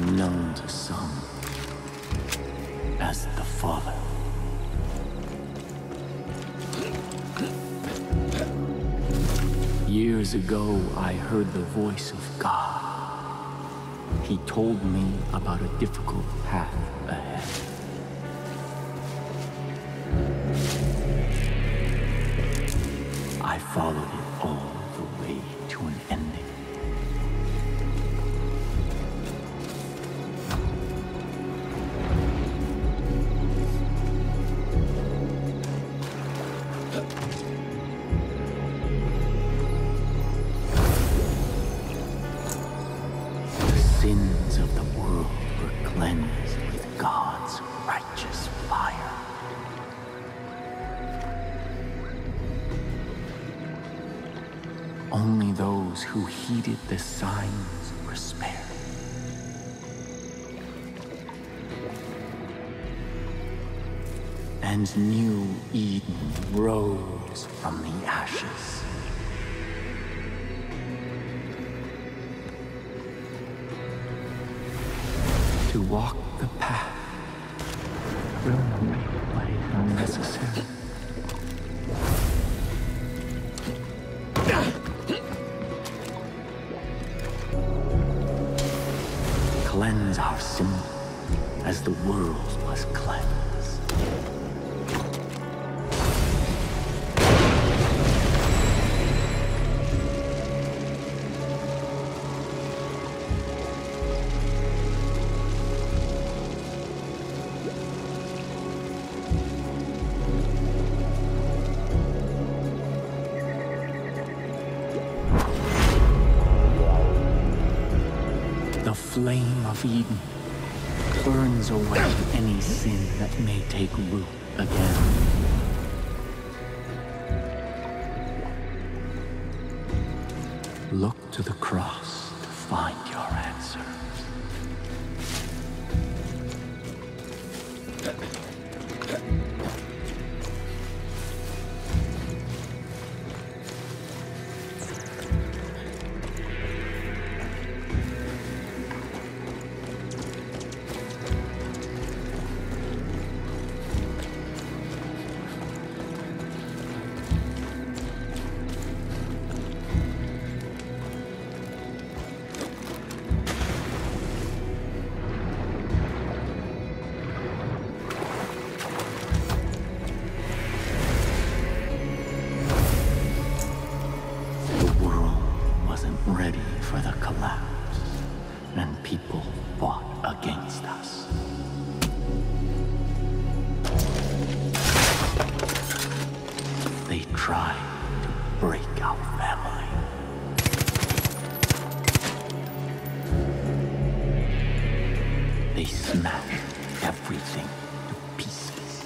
known to some as the Father. Years ago, I heard the voice of God. He told me about a difficult path ahead. I followed it all the way to an ending. The sins of the world were cleansed with God's righteous fire. Only those who heeded the signs were spared. And new Eden rose from the ashes. To walk the path will not be what is unnecessary. Cleanse our sin as the world was cleansed. The flame of Eden burns away any sin that may take root again. Look to the cross to find your answer. Ready for the collapse, and people fought against us. They tried to break our family. They smashed everything to pieces.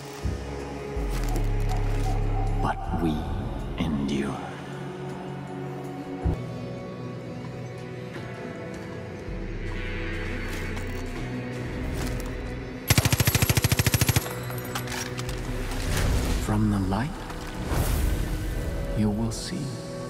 But we endured. From the light, you will see.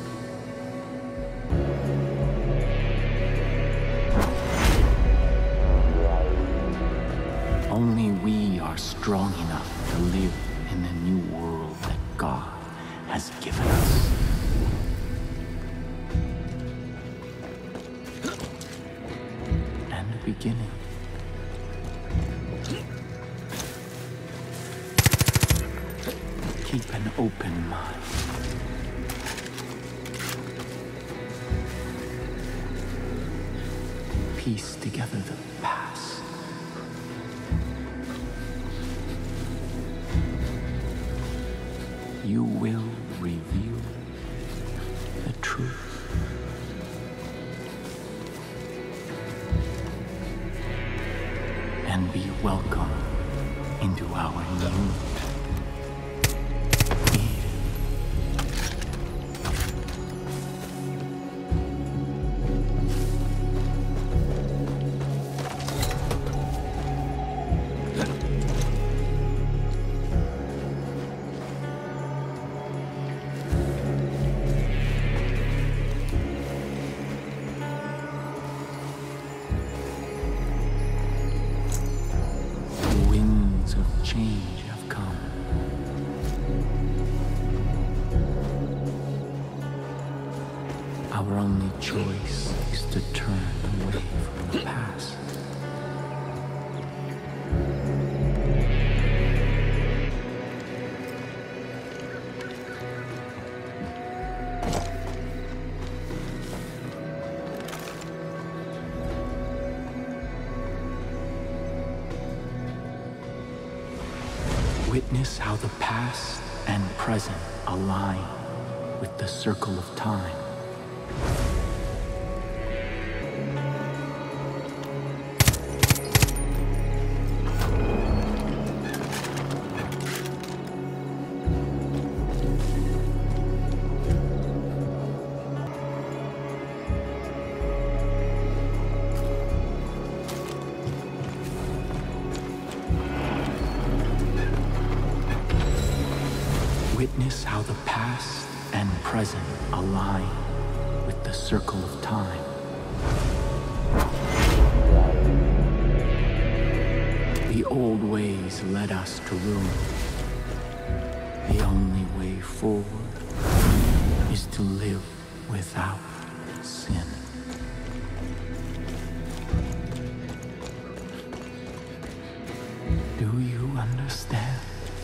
Only we are strong enough to live in the new world that God has given us. And a beginning. Keep an open mind. Piece together the past. You will reveal the truth. And be welcome into our new Our only choice is to turn away from the past. Witness how the past and present align with the circle of time. Witness how the past and present align with the circle of time. The old ways led us to ruin. The only way forward is to live without sin. Do you understand?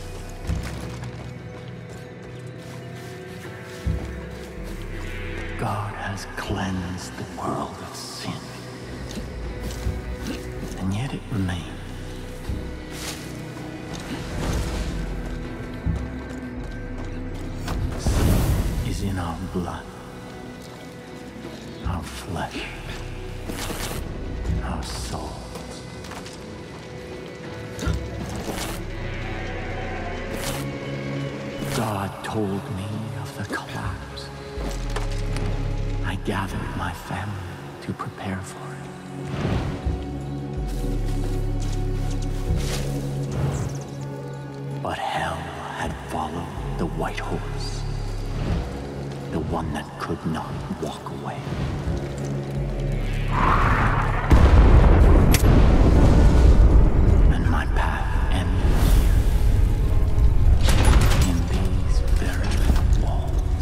God has cleansed the world of sin, and yet it remains. Sin is in our blood, our flesh, our souls. God told me of the collapse. I gathered my family to prepare for it. But hell had followed the white horse, the one that could not walk away. And my path ended here, in these very walls.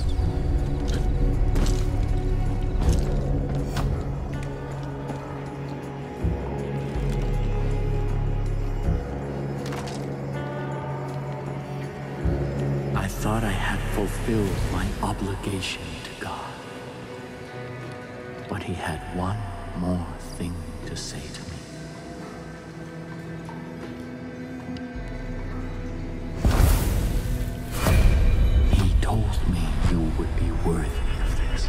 I thought I had fulfilled my obligation to God. But he had one more thing to say to me. He told me you would be worthy of this.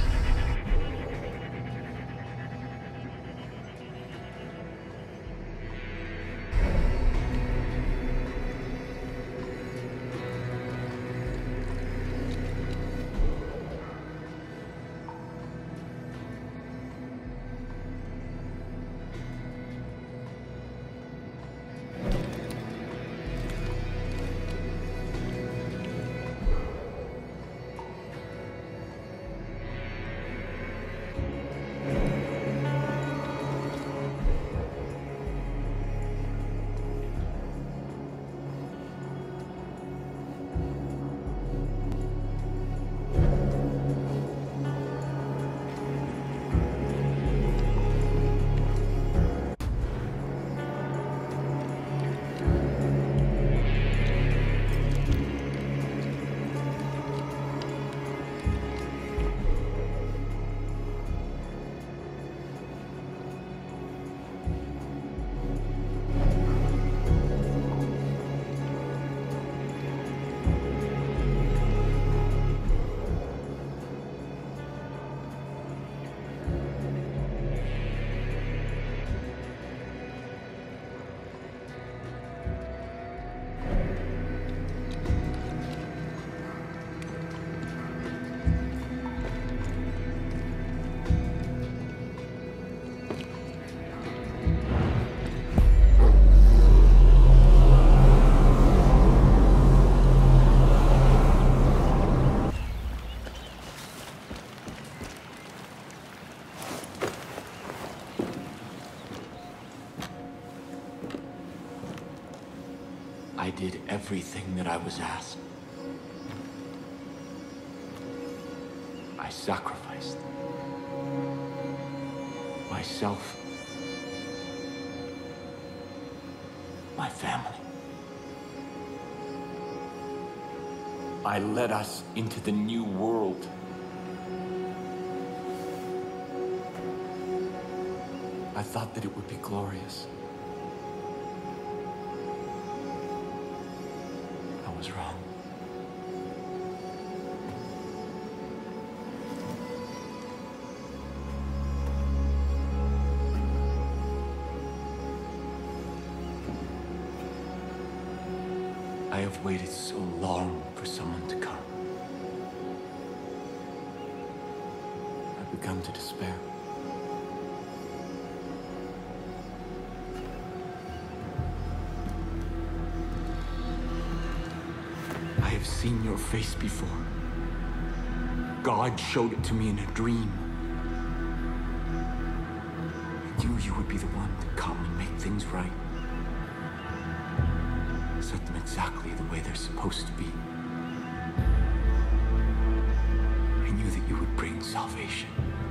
I did everything that I was asked. I sacrificed. myself, my family. I led us into the new world. I thought that it would be glorious. I was wrong. I have waited so long for someone to come. I've begun to despair. I have seen your face before. God showed it to me in a dream. I knew you would be the one to come and make things right. Set them exactly the way they're supposed to be. I knew that you would bring salvation.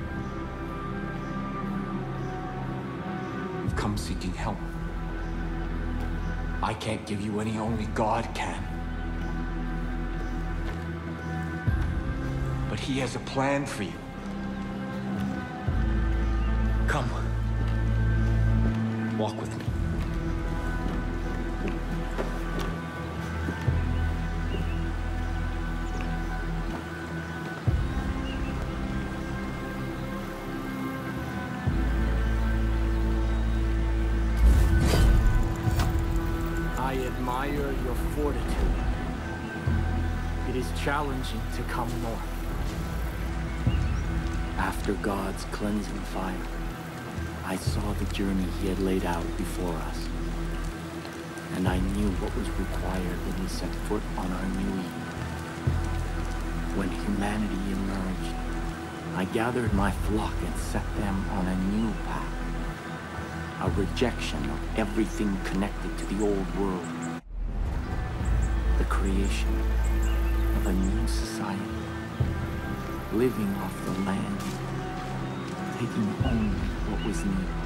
You've come seeking help. I can't give you any, only God can. But He has a plan for you. Come. Walk with me. I admire your fortitude. It is challenging to come north. After God's cleansing fire, I saw the journey He had laid out before us. And I knew what was required when we set foot on our new Eden. When humanity emerged, I gathered my flock and set them on a new path. A rejection of everything connected to the old world. The creation of a new society. Living off the land, taking only what was needed.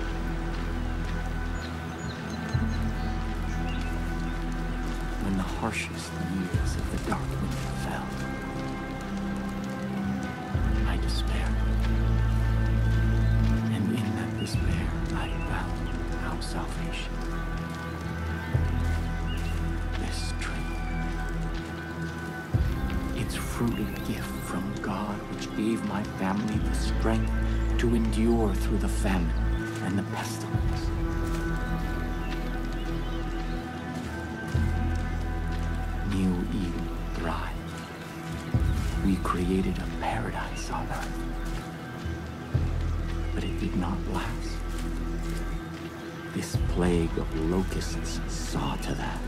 When the harshest years of the dark winter fell, I despaired. And in that despair, I found our salvation. This tree. Its fruit a gift from God, which gave my family the strength to endure through the famine and the pestilence. New Eden thrived. We created a paradise on earth. But it did not last. This plague of locusts saw to that.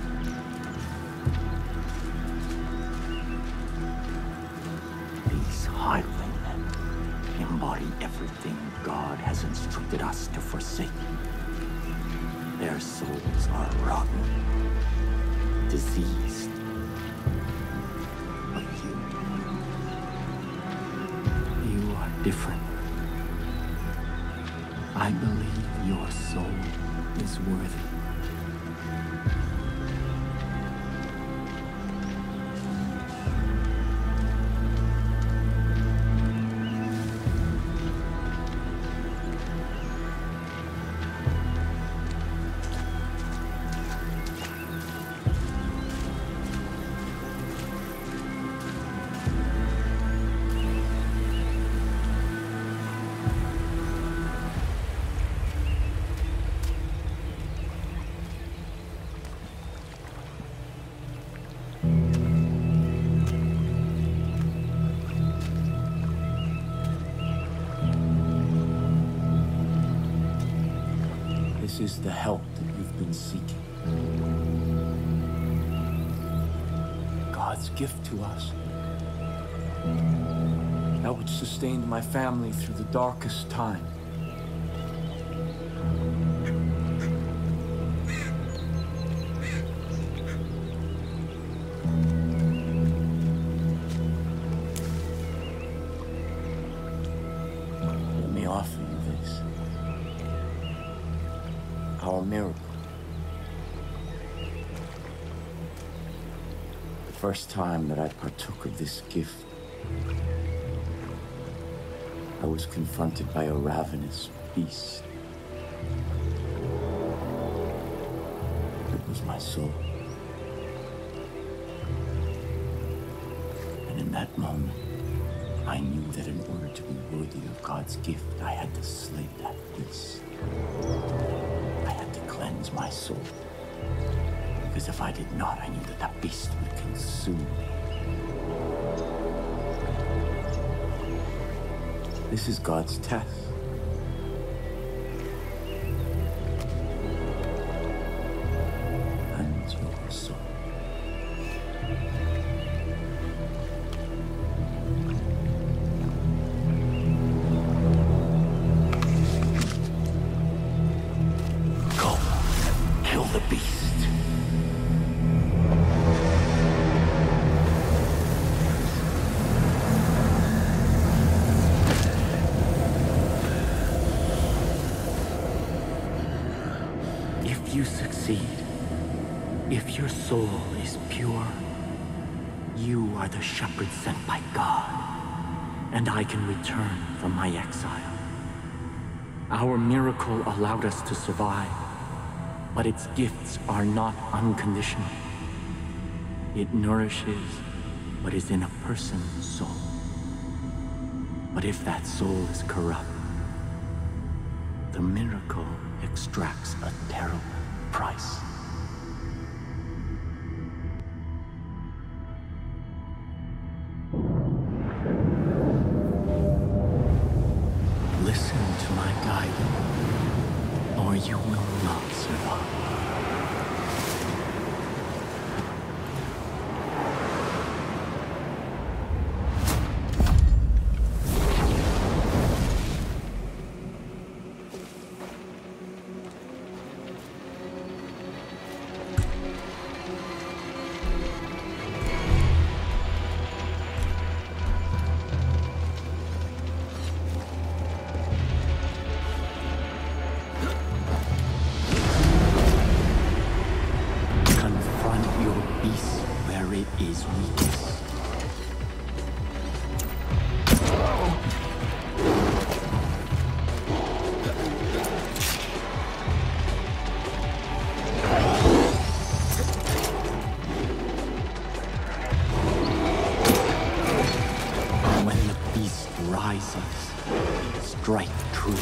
These highwaymen embody everything God has instructed us to forsake. Their souls are rotten, diseased. But you are different. I believe your soul is worthy. This is the help that you've been seeking. God's gift to us. That which sustained my family through the darkest time. Let me offer you this. our miracle. The first time that I partook of this gift, I was confronted by a ravenous beast. It was my soul. And in that moment, I knew that in order to be worthy of God's gift, I had to slay that beast. I had to cleanse my soul. Because if I did not, I knew that that beast would consume me. This is God's test. Cleanse your soul. Go, kill the beast. If you succeed, if your soul is pure, you are the shepherd sent by God, and I can return from my exile. Our miracle allowed us to survive, but its gifts are not unconditional. It nourishes what is in a person's soul. But if that soul is corrupt, the miracle extracts a terrible price. Listen to my guidance, or you will not survive. Is weakness. When the beast rises, strike true.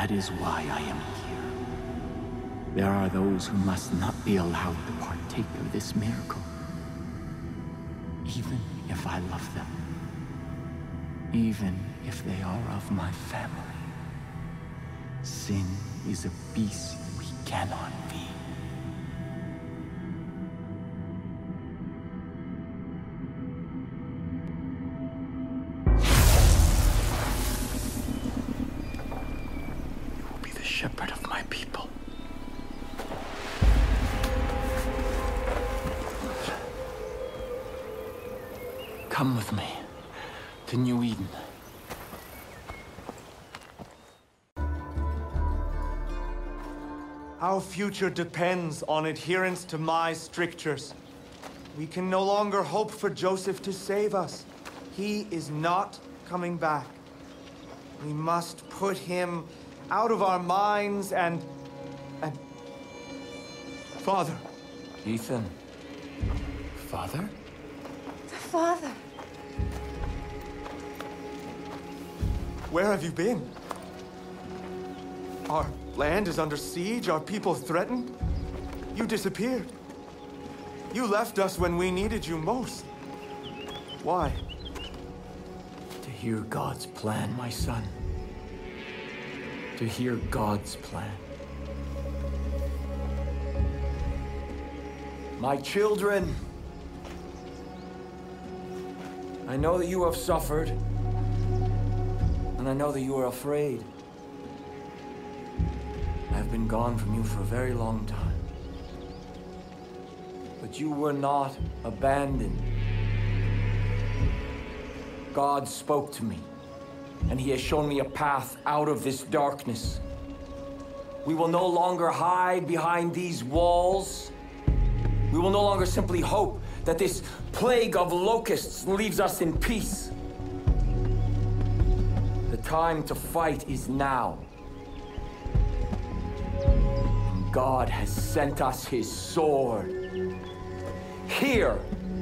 That is why I am here. There are those who must not be allowed to partake of this miracle. Even if I love them. Even if they are of my family. Sin is a beast we cannot feed. You will be the shepherd of my people. Come with me to New Eden. Our future depends on adherence to my strictures. We can no longer hope for Joseph to save us. He is not coming back. We must put him out of our minds and... Father. Ethan. Father? Father. Where have you been? Our land is under siege, our people threatened. You disappeared. You left us when we needed you most. Why? To hear God's plan, my son. To hear God's plan. My children, I know that you have suffered, and I know that you are afraid. I have been gone from you for a very long time. But you were not abandoned. God spoke to me, and He has shown me a path out of this darkness. We will no longer hide behind these walls. We will no longer simply hope that this plague of locusts leaves us in peace. The time to fight is now. And God has sent us His sword. Here!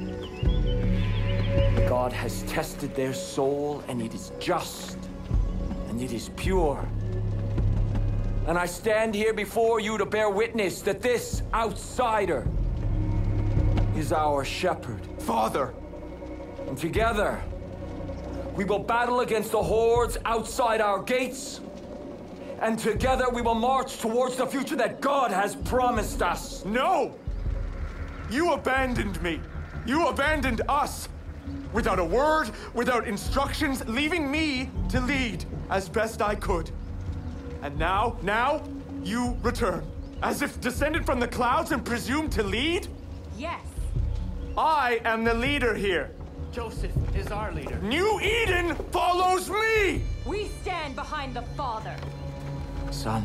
God has tested their soul, and it is just, and it is pure. And I stand here before you to bear witness that this outsider is our shepherd. Father! And together, we will battle against the hordes outside our gates. And together we will march towards the future that God has promised us. No! You abandoned me. You abandoned us. Without a word, without instructions, leaving me to lead as best I could. And now, you return. As if descended from the clouds and presumed to lead? Yes. I am the leader here. Joseph is our leader. New Eden follows me! We stand behind the Father. Son,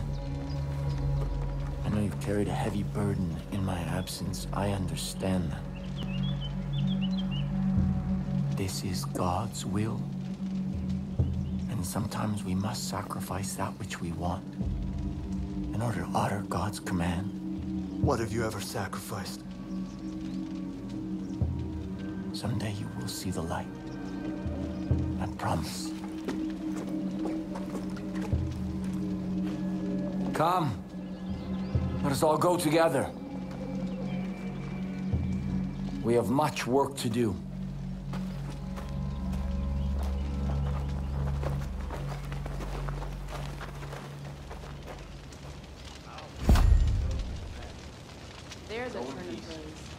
I know you've carried a heavy burden in my absence. I understand that. This is God's will. And sometimes we must sacrifice that which we want in order to honor God's command. What have you ever sacrificed? Someday you will see the light. I promise. Come, let us all go together. We have much work to do. There's a turn of phrase.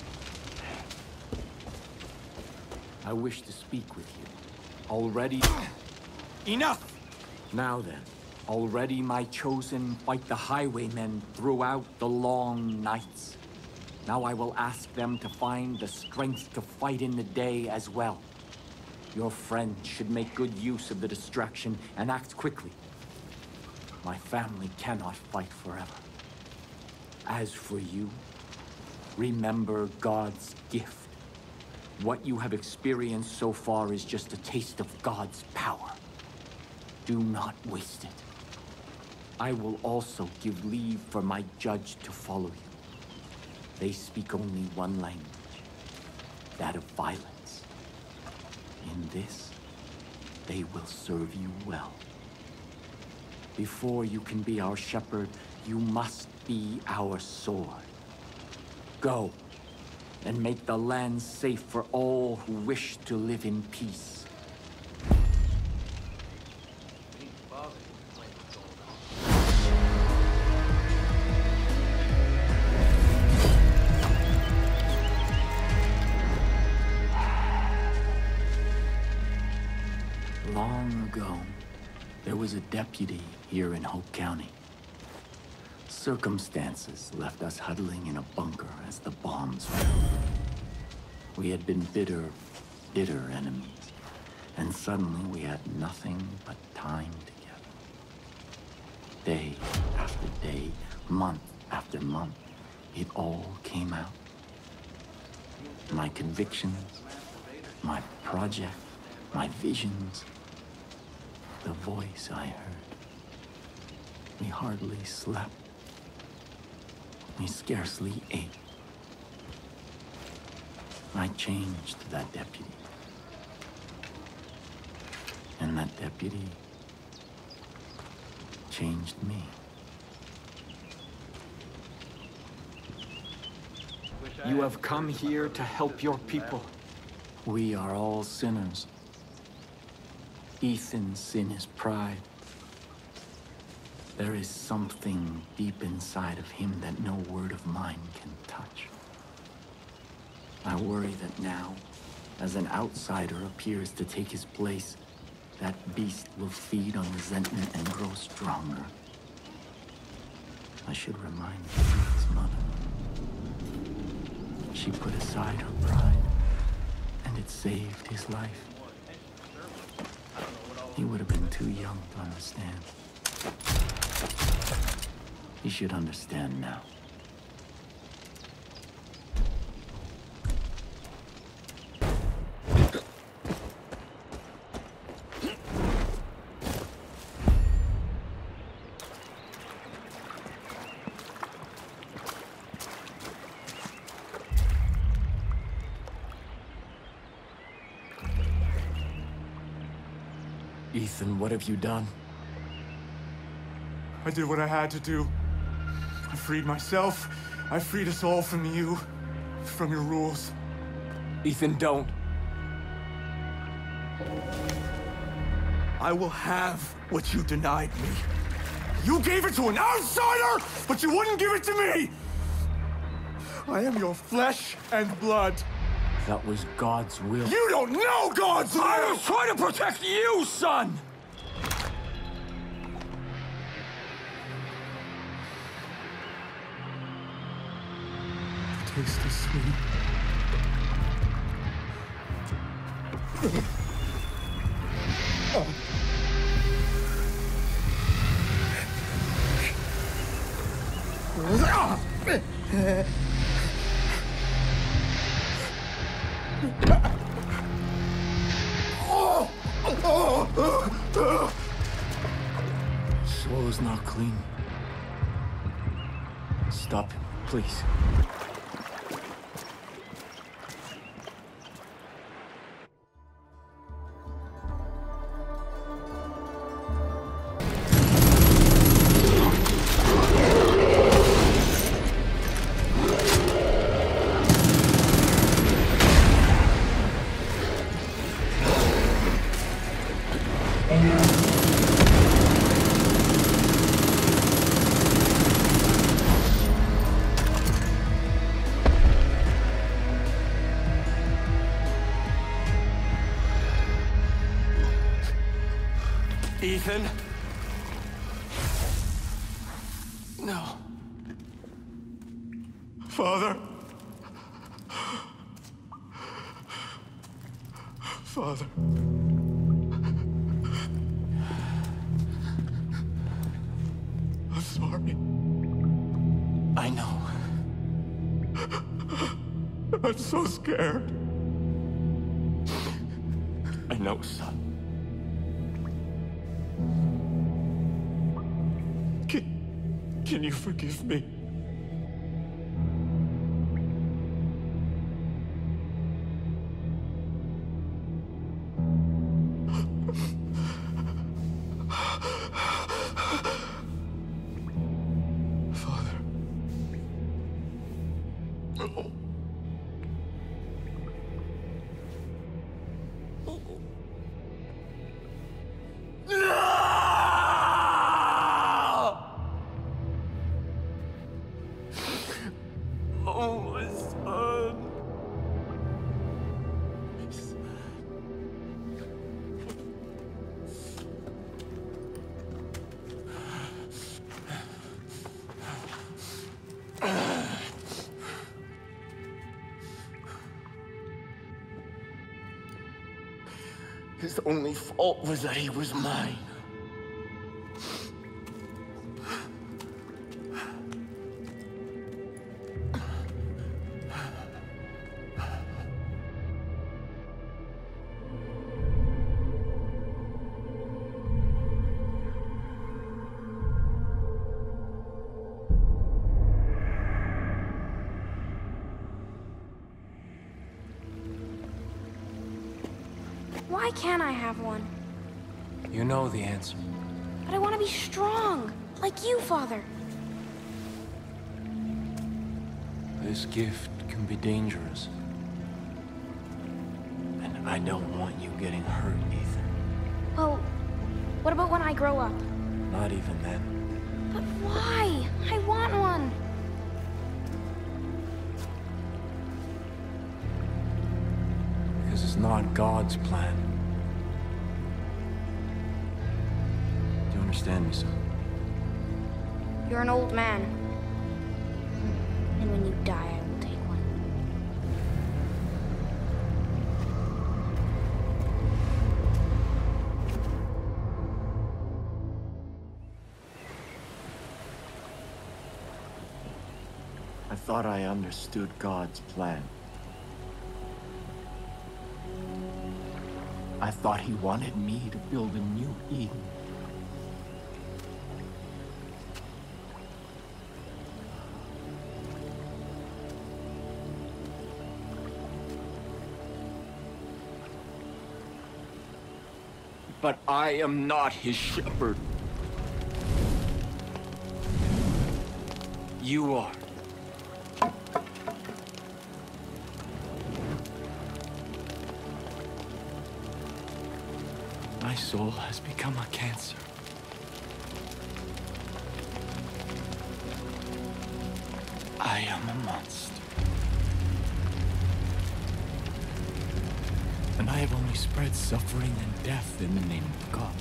I wish to speak with you. Already... Enough! Now then, already my chosen fight the highwaymen throughout the long nights. Now I will ask them to find the strength to fight in the day as well. Your friends should make good use of the distraction and act quickly. My family cannot fight forever. As for you, remember God's gift. What you have experienced so far is just a taste of God's power. Do not waste it. I will also give leave for my judge to follow you. They speak only one language, that of violence. In this, they will serve you well. Before you can be our shepherd, you must be our sword. Go, and make the land safe for all who wish to live in peace. Long ago, there was a deputy here in Hope County. Circumstances left us huddling in a bunker as the bombs fell. We had been bitter enemies, and suddenly we had nothing but time together. Day after day, month after month, it all came out. My convictions, my project, my visions, the voice I heard. We hardly slept. We scarcely ate. I changed that deputy. And that deputy changed me. You have come here to help your people. We are all sinners. Ethan's sin is pride. There is something deep inside of him that no word of mine can touch. I worry that now, as an outsider appears to take his place, that beast will feed on resentment and grow stronger. I should remind his mother. She put aside her pride, and it saved his life. He would have been too young to understand. He should understand now. Ethan, what have you done? I did what I had to do. I freed myself. I freed us all from you. From your rules. Ethan, don't. I will have what you denied me. You gave it to an outsider, but you wouldn't give it to me! I am your flesh and blood. That was God's will. You don't know God's will! I was trying to protect you, son! The taste is sweet. Swallow's not clean. Stop him, please. Ethan? No. Father. Father. I'm sorry. I know. I'm so scared. I know, son. Can you forgive me? His only fault was that he was mine. Why can't I have one? You know the answer. But I want to be strong, like you, Father. This gift can be dangerous. And I don't want you getting hurt, Ethan. Well, what about when I grow up? Not even then. But why? I want one. Because it's not God's plan. Do you understand me, son? You're an old man. And when you die, I will take one. I thought I understood God's plan. I thought he wanted me to build a new Eden. But I am not his shepherd. You are. My soul has become a cancer. I am a monster. And I have only spread suffering and death in the name of God.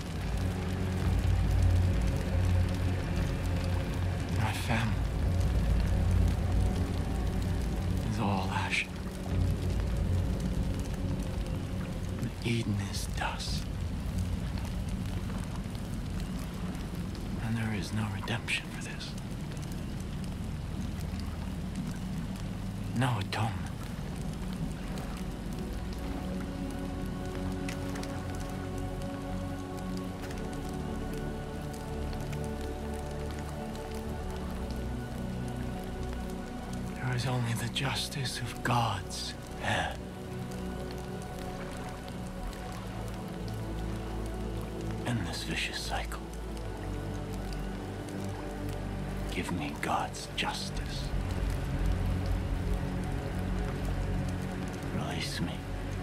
My family is all ash. And Eden is dust. And there is no redemption for this. No atonement. There is only the justice of God's hand. In this vicious cycle. Give me God's justice. Release me.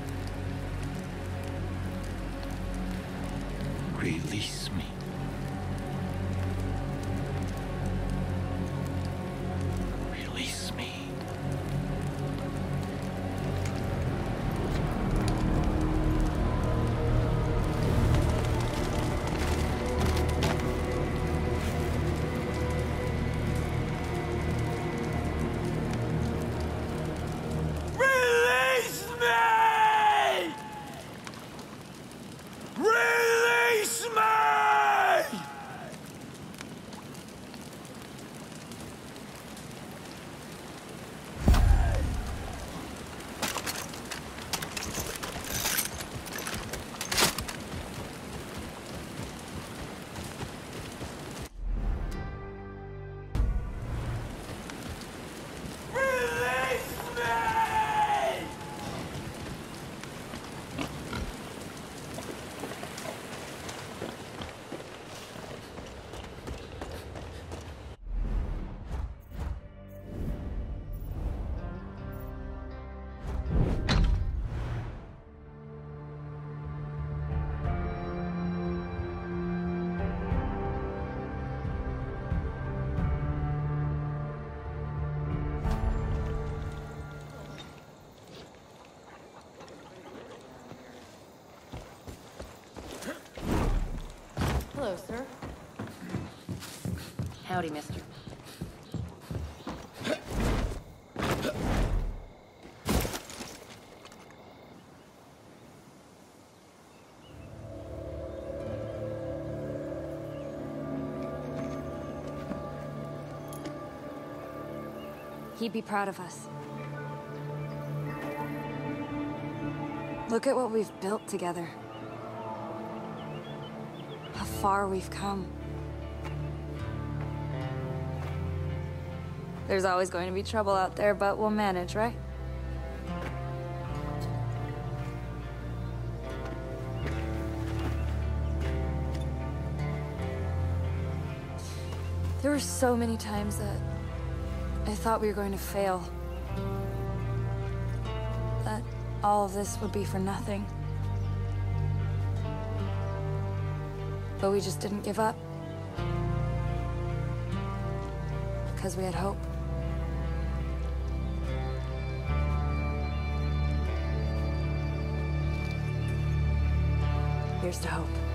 Release me. Release me. Release me! Release me! Release me! Hello, sir. Howdy, mister. He'd be proud of us. Look at what we've built together. How far we've come. There's always going to be trouble out there, but we'll manage, right? There were so many times that I thought we were going to fail. That all of this would be for nothing. But we just didn't give up. Because we had hope. Here's to hope.